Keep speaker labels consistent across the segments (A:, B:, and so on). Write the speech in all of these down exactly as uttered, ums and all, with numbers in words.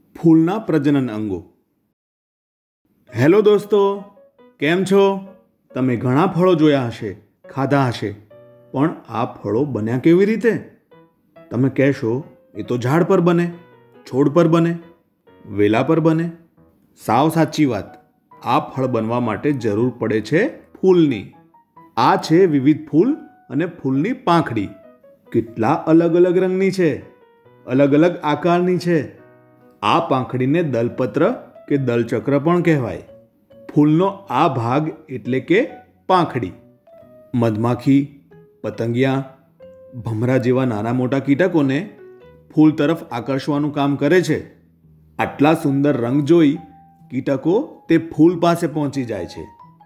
A: ફૂલના પ્રજનન અંગો. હેલો દોસ્તો, કેમ છો? તમે ઘણા ફળો જોયા હશે, ખાધા હશે, પણ આ ફળો બન્યા કેવી રીતે? તમે કહેશો એ તો ઝાડ પર બને, છોડ પર બને, વેલા પર બને. સાવ સાચી વાત. આ ફળ બનવા માટે જરૂર પડે છે ફૂલની. આ છે વિવિધ ફૂલ અને ફૂલની પાંખડી. કેટલા અલગ અલગ રંગની છે, અલગ અલગ આકારની છે. આ પાંખડીને દલપત્ર કે દલચક્ર પણ કહેવાય. ફૂલનો આ ભાગ એટલે કે પાંખડી મધમાખી, પતંગિયા, ભમરા જેવા નાના મોટા કીટકોને ફૂલ તરફ આકર્ષવાનું કામ કરે છે. આટલા સુંદર રંગ જોઈ કીટકો તે ફૂલ પાસે પહોંચી જાય છે.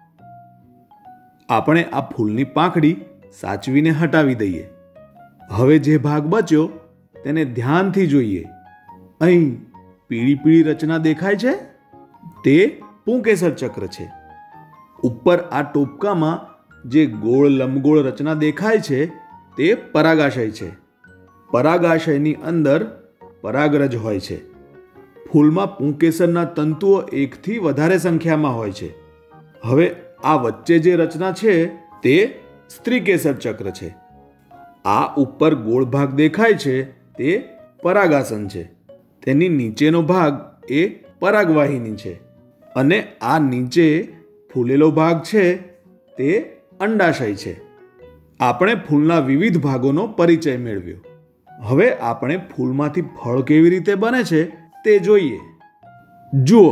A: આપણે આ ફૂલની પાંખડી સાચવીને હટાવી દઈએ. હવે જે ભાગ બચ્યો તેને ધ્યાનથી જોઈએ. અહીં પીળી પીળી રચના દેખાય છે, તે પુંકેસર ચક્ર છે. ઉપર આ ટોપકામાં જે ગોળ લંબગોળ રચના દેખાય છે તે પરાગાશય છે. પરાગાશયની અંદર પરાગરજ હોય છે. ફૂલમાં પુંકેસરના તંતુઓ એકથી વધારે સંખ્યામાં હોય છે. હવે આ વચ્ચે જે રચના છે તે સ્ત્રીકેસર ચક્ર છે. આ ઉપર ગોળ ભાગ દેખાય છે તે પરાગાસન છે. તેની નીચેનો ભાગ એ પરાગવાહિની છે અને આ નીચે ફૂલેલો ભાગ છે તે અંડાશય છે. આપણે ફૂલના વિવિધ ભાગોનો પરિચય મેળવ્યો. હવે આપણે ફૂલમાંથી ફળ કેવી રીતે બને છે તે જોઈએ. જુઓ,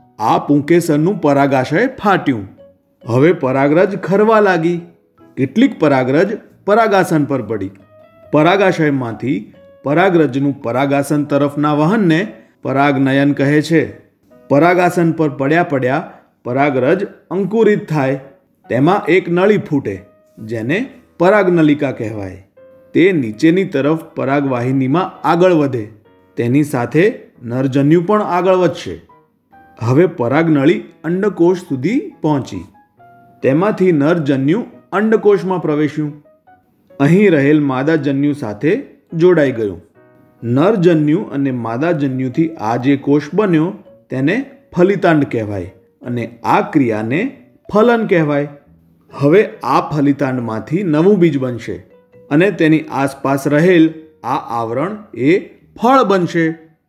A: આ પુંકેસરનું પરાગાશય ફાટ્યું. હવે પરાગરજ ખરવા લાગી. કેટલીક પરાગરજ પરાગાસન પર પડી. પરાગાશયમાંથી પરાગરજનું પરાગાસન તરફના વહનને પરાગનયન કહે છે. પરાગાસન પર પડ્યા પડ્યા પરાગરજ અંકુરિત થાય. તેમાં એક નળી ફૂટે જેને પરાગનલિકા કહેવાય. તે નીચેની તરફ પરાગવાહિનીમાં આગળ વધે. તેની સાથે નરજન્યુ પણ આગળ વધશે. હવે પરાગનળી અંડકોષ સુધી પહોંચી. તેમાંથી નરજન્યુ અંડકોષમાં પ્રવેશ્યું. અહીં રહેલ માદાજન્યુ સાથે જોડાઈ ગયું. નરજન્યુ અને માદાજન્યુથી આ જે કોષ બન્યો તેને ફલિતાંડ કહેવાય અને આ ક્રિયાને ફલન કહેવાય. હવે આ ફલિતાંડમાંથી નવું બીજ બનશે અને તેની આસપાસ રહેલ આ આવરણ એ ફળ બનશે.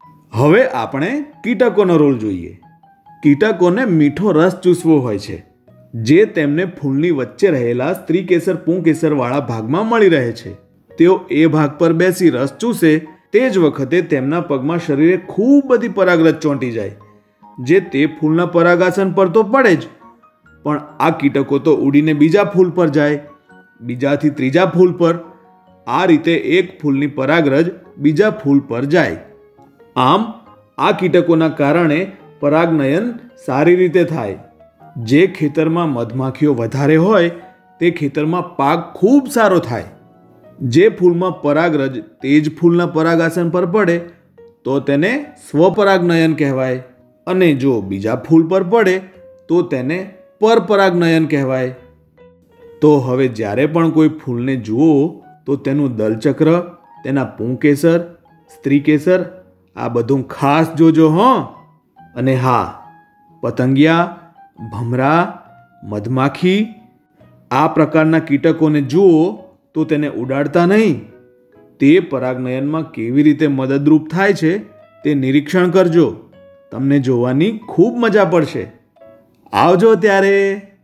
A: હવે આપણે કીટકોનો રોલ જોઈએ. કીટકોને મીઠો રસ ચૂસવો હોય છે, જે તેમને ફૂલની વચ્ચે રહેલા સ્ત્રીકેસર પુંકેસર વાળા ભાગમાં મળી રહે છે. તેઓ એ ભાગ પર બેસી રસ ચૂસે તે જ વખતે તેમના પગમાં શરીરે ખૂબ બધી પરાગરજ ચોંટી જાય, જે તે ફૂલના પરાગાસન પર તો પડે જ, પણ આ કીટકો તો ઉડીને બીજા ફૂલ પર જાય, બીજાથી ત્રીજા ફૂલ પર. આ રીતે એક ફૂલની પરાગરજ બીજા ફૂલ પર જાય. આમ આ કીટકોના કારણે પરાગનયન સારી રીતે થાય. જે ખેતરમાં મધમાખીઓ વધારે હોય તે ખેતરમાં પાક ખૂબ સારો થાય. જે ફૂલમાં પરાગરજ તે જ ફૂલના પરાગાસન પર પડે તો તેને સ્વપરાગનયન કહેવાય અને જો બીજા ફૂલ પર પડે તો તેને પરપરાગનયન કહેવાય. તો હવે જ્યારે પણ કોઈ ફૂલને જુઓ તો તેનું દલચક્ર, તેના પુંકેસર, સ્ત્રીકેસર આ બધું ખાસ જોજો હો. અને હા, પતંગિયા, ભમરા, મધમાખી આ પ્રકારના કીટકોને જુઓ તો તેને ઉડાડતા નહીં. તે પરાગનયનમાં કેવી રીતે મદદરૂપ થાય છે તે નિરીક્ષણ કરજો. તમને જોવાની ખૂબ મજા પડશે. આવજો ત્યારે.